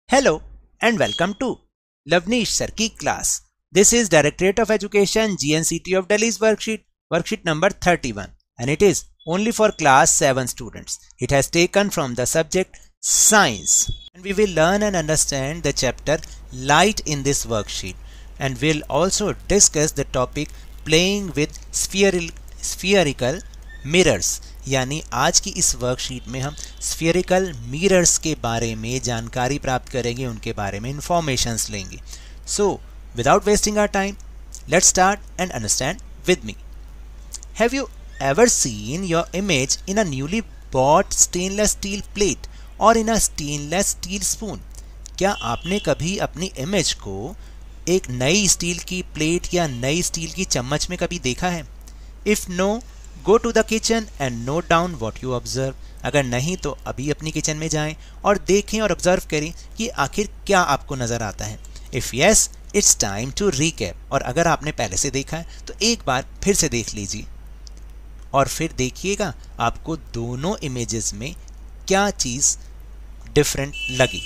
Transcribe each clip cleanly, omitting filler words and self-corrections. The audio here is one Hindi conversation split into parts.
Hello and welcome to Lavneesh Sir की class. This is Directorate of Education GNCT of Delhi's worksheet number 31 and it is only for class 7 students. It has taken from the subject science and we will learn and understand the chapter light in this worksheet and we'll also discuss the topic playing with spherical mirrors. यानी आज की इस वर्कशीट में हम स्फीयरिकल मिरर्स के बारे में जानकारी प्राप्त करेंगे, उनके बारे में इंफॉर्मेशंस लेंगे. So without wasting our time let's start and understand with me. Have you ever seen your image in a newly bought stainless steel plate or in a stainless steel spoon? क्या आपने कभी अपनी इमेज को एक नई स्टील की प्लेट या नई स्टील की चम्मच में कभी देखा है? If no, go to the kitchen and note down what you observe. अगर नहीं तो अभी अपनी किचन में जाएं और देखें और ऑब्जर्व करें कि आखिर क्या आपको नज़र आता है. If yes, it's time to recap. और अगर आपने पहले से देखा है तो एक बार फिर से देख लीजिए और फिर देखिएगा आपको दोनों इमेजेस में क्या चीज़ डिफरेंट लगी.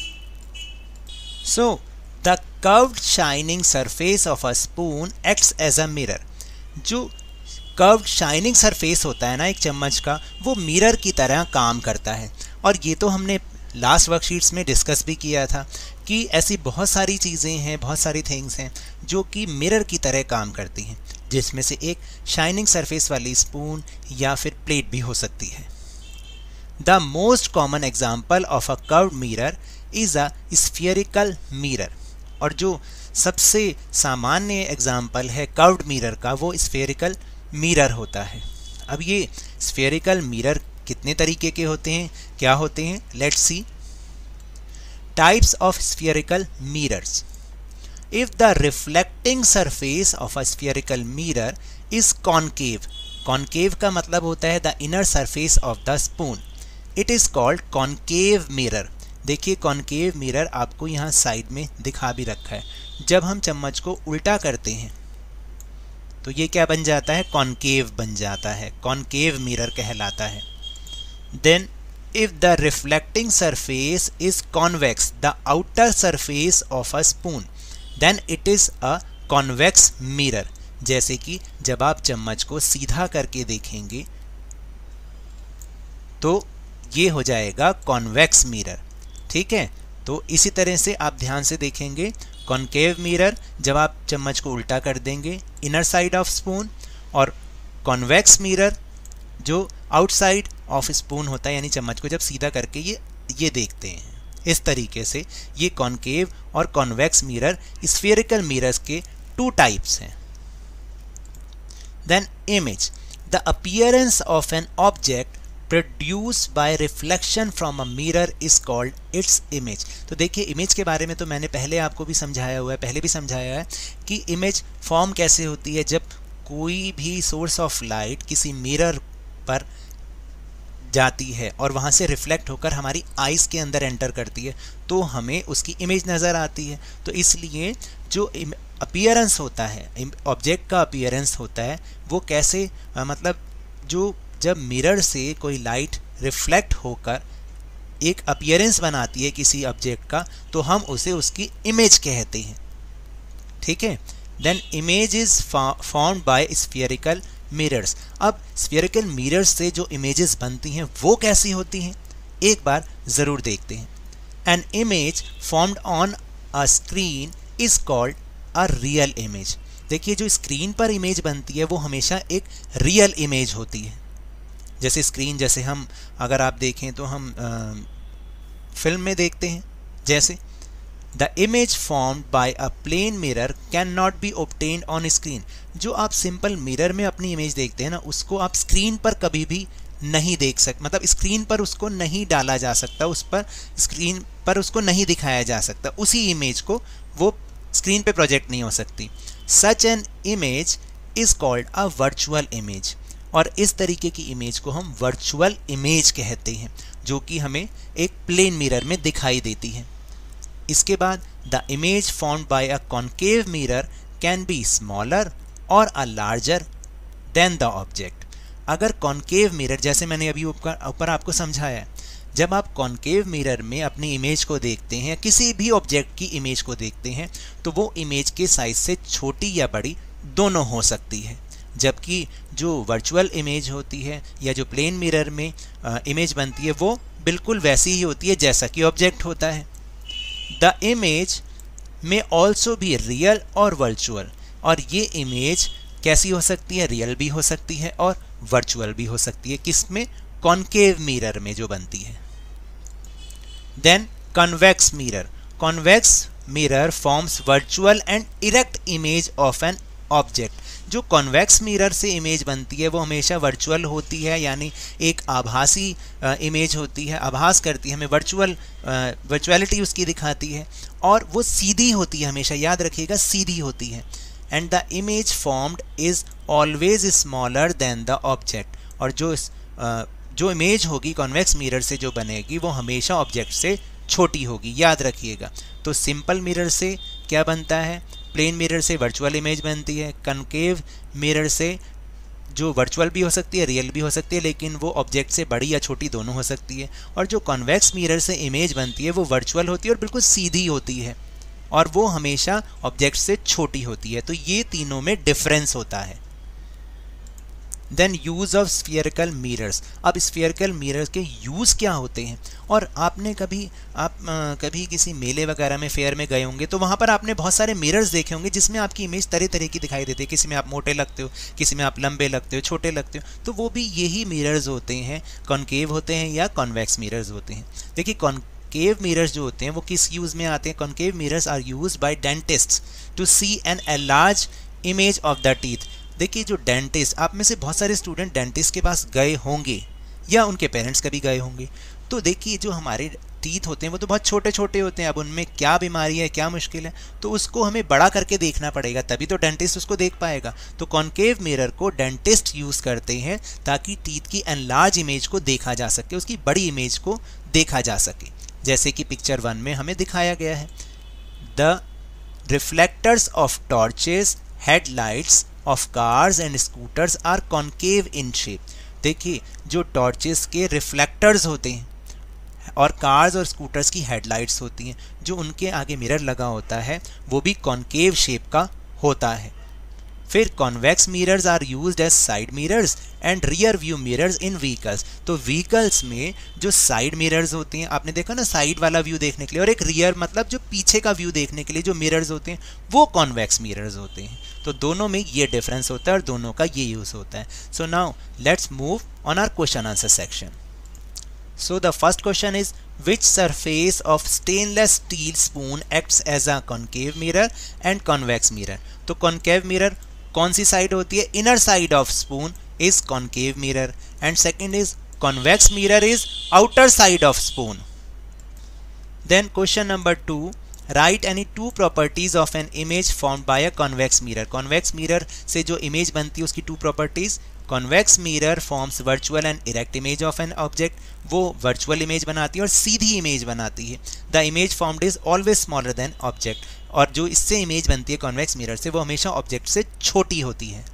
So the curved shining surface of a spoon acts as a mirror. जो कर्व्ड शाइनिंग सरफेस होता है ना एक चम्मच का, वो मिरर की तरह काम करता है. और ये तो हमने लास्ट वर्कशीट्स में डिस्कस भी किया था कि ऐसी बहुत सारी चीज़ें हैं, बहुत सारी थिंग्स हैं जो कि मिरर की तरह काम करती हैं, जिसमें से एक शाइनिंग सरफेस वाली स्पून या फिर प्लेट भी हो सकती है. The most common example of a curved mirror is a spherical mirror. और जो सबसे सामान्य एग्जाम्पल है कर्व्ड मिरर का वो स्फीयरिकल मिरर होता है. अब ये स्फीयरिकल मिरर कितने तरीके के होते हैं, क्या होते हैं? Let's see. Types of spherical mirrors. If the reflecting surface of a spherical mirror is concave. Concave का मतलब होता है the inner surface of the spoon. It is called concave mirror. देखिए कॉनकेव मिरर आपको यहाँ साइड में दिखा भी रखा है. जब हम चम्मच को उल्टा करते हैं तो ये क्या बन जाता है? कॉनकेव बन जाता है, कॉनकेव मिरर कहलाता है. Then if the reflecting surface is convex the outer surface of a spoon then it is a convex mirror. जैसे कि जब आप चम्मच को सीधा करके देखेंगे तो ये हो जाएगा कॉन्वेक्स मिरर. ठीक है, तो इसी तरह से आप ध्यान से देखेंगे. कॉनकेव मिरर जब आप चम्मच को उल्टा कर देंगे, इनर साइड ऑफ स्पून, और कॉन्वेक्स मिरर जो आउटसाइड ऑफ स्पून होता है, यानी चम्मच को जब सीधा करके ये देखते हैं. इस तरीके से ये कॉनकेव और कॉन्वेक्स मिरर स्फीयरिकल मिरर्स के टू टाइप्स हैं. Then image. The appearance of an object produced by reflection from a mirror is called its image. तो देखिए इमेज के बारे में तो मैंने पहले आपको भी समझाया हुआ है, पहले भी समझाया है कि इमेज फॉर्म कैसे होती है. जब कोई भी सोर्स ऑफ लाइट किसी मिरर पर जाती है और वहाँ से रिफ्लेक्ट होकर हमारी आइज़ के अंदर एंटर करती है तो हमें उसकी इमेज नज़र आती है. तो इसलिए जो अपीयरेंस होता है, ऑब्जेक्ट का अपीयरेंस होता है, वो कैसे मतलब जो जब मिरर से कोई लाइट रिफ्लेक्ट होकर एक अपीयरेंस बनाती है किसी ऑब्जेक्ट का तो हम उसे उसकी इमेज कहते हैं. ठीक है. Then image is formed by spherical mirrors. अब स्फीयरिकल मिरर्स से जो इमेजेस बनती हैं वो कैसी होती हैं, एक बार ज़रूर देखते हैं. An image formed on a screen is called a real image. देखिए जो स्क्रीन पर इमेज बनती है वो हमेशा एक रियल इमेज होती है. जैसे स्क्रीन, जैसे हम अगर आप देखें तो हम फिल्म में देखते हैं. जैसे the image formed by a plane mirror can not be obtained on screen. जो आप सिंपल मिरर में अपनी इमेज देखते हैं ना, उसको आप स्क्रीन पर कभी भी नहीं देख सकते, मतलब स्क्रीन पर उसको नहीं डाला जा सकता, उस पर स्क्रीन पर उसको नहीं दिखाया जा सकता, उसी इमेज को वो स्क्रीन पे प्रोजेक्ट नहीं हो सकती. Such an image is called a virtual image. और इस तरीके की इमेज को हम वर्चुअल इमेज कहते हैं जो कि हमें एक प्लेन मिरर में दिखाई देती है. इसके बाद the image formed by a concave mirror can be smaller और a larger than the object. अगर कॉनकेव मिरर, जैसे मैंने अभी ऊपर आपको समझाया, जब आप कॉन्केव मिरर में अपनी इमेज को देखते हैं, किसी भी ऑब्जेक्ट की इमेज को देखते हैं, तो वो इमेज के साइज से छोटी या बड़ी दोनों हो सकती है, जबकि जो वर्चुअल इमेज होती है या जो प्लेन मिरर में इमेज बनती है वो बिल्कुल वैसी ही होती है जैसा कि ऑब्जेक्ट होता है। द इमेज में ऑल्सो भी रियल और वर्चुअल, और ये इमेज कैसी हो सकती है, रियल भी हो सकती है और वर्चुअल भी हो सकती है, किसमें, कॉन्केव मिरर में जो बनती है। Then convex mirror, convex mirror forms virtual and erect image of an object. जो कॉन्वेक्स मिरर से इमेज बनती है वो हमेशा वर्चुअल होती है, यानी एक आभासी इमेज होती है, आभास करती है, हमें वर्चुअलिटी उसकी दिखाती है, और वो सीधी होती है, हमेशा याद रखिएगा सीधी होती है। And the image formed is always smaller than the object, और जो इमेज होगी कॉन्वेक्स मिरर से जो बनेगी वो हमेशा ऑब्जेक्ट से छोटी होगी, याद रखिएगा। तो सिंपल मिरर से क्या बनता है, प्लेन मिरर से वर्चुअल इमेज बनती है, कॉन्केव मिरर से जो वर्चुअल भी हो सकती है, रियल भी हो सकती है, लेकिन वो ऑब्जेक्ट से बड़ी या छोटी दोनों हो सकती है, और जो कॉन्वेक्स मिरर से इमेज बनती है वो वर्चुअल होती है और बिल्कुल सीधी होती है, और वो हमेशा ऑब्जेक्ट से छोटी होती है। तो ये तीनों में डिफरेंस होता है। Then use of spherical mirrors, अब स्फीयरिकल मिरर्स के यूज़ क्या होते हैं, और आपने कभी किसी मेले वगैरह में, फेयर में गए होंगे तो वहाँ पर आपने बहुत सारे मिरर्स देखे होंगे जिसमें आपकी इमेज तरह तरह की दिखाई देती है, किसी में आप मोटे लगते हो, किसी में आप लंबे लगते हो, छोटे लगते हो, तो वो भी यही मिरर्स होते हैं, कॉन्केव होते हैं या कॉन्वेक्स मिरर्स होते हैं। देखिए कॉन्केव मिरर्स जो होते हैं वो किस यूज़ में आते हैं, concave mirrors are use by dentists to see an enlarge image of the teeth. देखिए जो डेंटिस्ट, आप में से बहुत सारे स्टूडेंट डेंटिस्ट के पास गए होंगे या उनके पेरेंट्स कभी गए होंगे, तो देखिए जो हमारे टीथ होते हैं वो तो बहुत छोटे छोटे होते हैं, अब उनमें क्या बीमारी है, क्या मुश्किल है, तो उसको हमें बड़ा करके देखना पड़ेगा, तभी तो डेंटिस्ट उसको देख पाएगा। तो कॉन्केव मिरर को डेंटिस्ट यूज़ करते हैं ताकि टीथ की एनलार्ज इमेज को देखा जा सके, उसकी बड़ी इमेज को देखा जा सके, जैसे कि पिक्चर 1 में हमें दिखाया गया है। The reflectors of torches, headlights of cars and scooters are concave in shape. देखिए जो टॉर्चेस के रिफ्लेक्टर्स होते हैं और कार्स और स्कूटर्स की हेडलाइट्स होती हैं, जो उनके आगे मिरर लगा होता है वो भी कॉन्केव शेप का होता है। फिर convex mirrors are used as side mirrors and rear view mirrors in vehicles. तो व्हीकल्स में जो साइड मिरर्स होते हैं, आपने देखा ना, साइड वाला व्यू देखने के लिए, और एक रियर मतलब जो पीछे का व्यू देखने के लिए जो मिरर्स होते हैं वो कॉन्वेक्स मिरर्स होते हैं। तो दोनों में ये डिफरेंस होता है और दोनों का ये यूज़ होता है। So now let's move on our question answer section. So the first question is, which surface of stainless steel spoon acts as a concave mirror and convex mirror? तो concave mirror कौन सी साइड होती है, inner side of spoon is concave mirror, and second is convex mirror is outer side of spoon. Then question number 2, write any two properties of an image formed by a convex mirror. convex mirror से जो image बनती है उसकी two properties, convex mirror forms virtual and erect image of an object, वो वर्चुअल इमेज बनाती है और सीधी इमेज बनाती है। The image formed is always smaller than object, और जो इससे इमेज बनती है कॉन्वेक्स मिरर से वो हमेशा ऑब्जेक्ट से छोटी होती है।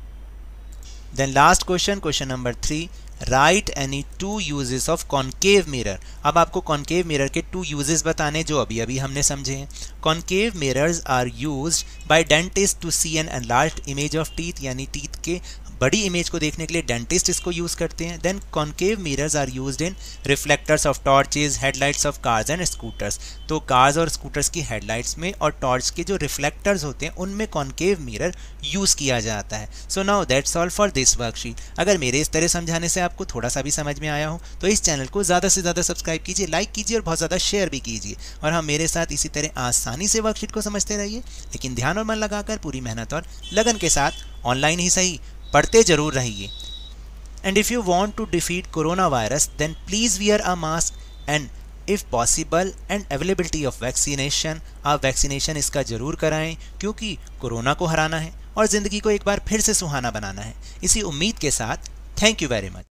Then last question, question number 3, write any two uses of concave mirror. अब आपको कॉन्केव मिरर के 2 यूजेस बताने जो अभी अभी हमने समझे हैं। Concave mirrors are used by dentist to see an enlarged image of teeth, यानी टीथ के बड़ी इमेज को देखने के लिए डेंटिस्ट इसको यूज़ करते हैं। Then concave mirrors are used in reflectors of torches, headlights of cars and scooters. तो कार्स और स्कूटर्स की हेडलाइट्स में और टॉर्च के जो रिफ्लेक्टर्स होते हैं उनमें कॉन्केव मिरर यूज़ किया जाता है। So now that's all for this worksheet. अगर मेरे इस तरह समझाने से आपको थोड़ा सा भी समझ में आया हो तो इस चैनल को ज़्यादा से ज़्यादा सब्सक्राइब कीजिए, लाइक कीजिए और बहुत ज़्यादा शेयर भी कीजिए, और हम मेरे साथ इसी तरह आसानी से वर्कशीट को समझते रहिए, लेकिन ध्यान और मन लगाकर पूरी मेहनत और लगन के साथ ऑनलाइन ही सही पढ़ते जरूर रहिए। And if you want to defeat corona virus then please wear a mask and if possible and availability of vaccination. आप वैक्सीनेशन इसका ज़रूर कराएं, क्योंकि कोरोना को हराना है और ज़िंदगी को एक बार फिर से सुहाना बनाना है। इसी उम्मीद के साथ थैंक यू वेरी मच।